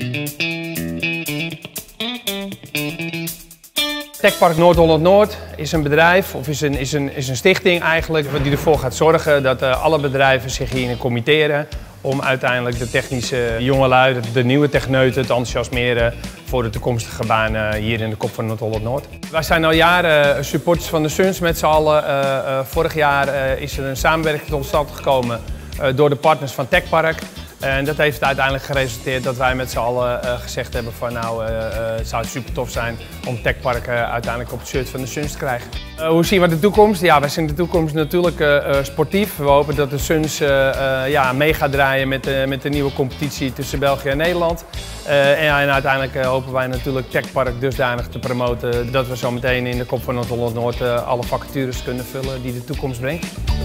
Techpark Noord-Holland-Noord is een bedrijf, of is een stichting eigenlijk, die ervoor gaat zorgen dat alle bedrijven zich hierin committeren om uiteindelijk de technische jongelui, de nieuwe techneuten te enthousiasmeren voor de toekomstige banen hier in de kop van Noord-Holland-Noord. Wij zijn al jaren supporters van de Suns met z'n allen. Vorig jaar is er een samenwerking tot stand gekomen door de partners van Techpark. En dat heeft uiteindelijk geresulteerd dat wij met z'n allen gezegd hebben van nou, het zou super tof zijn om Techpark uiteindelijk op het shirt van de Suns te krijgen. Hoe zien we de toekomst? Ja, wij zien de toekomst natuurlijk sportief. We hopen dat de Suns mee gaat draaien met de nieuwe competitie tussen België en Nederland. En uiteindelijk hopen wij natuurlijk Techpark dusdanig te promoten dat we zo meteen in de kop van Noord-Holland-Noord alle vacatures kunnen vullen die de toekomst brengt.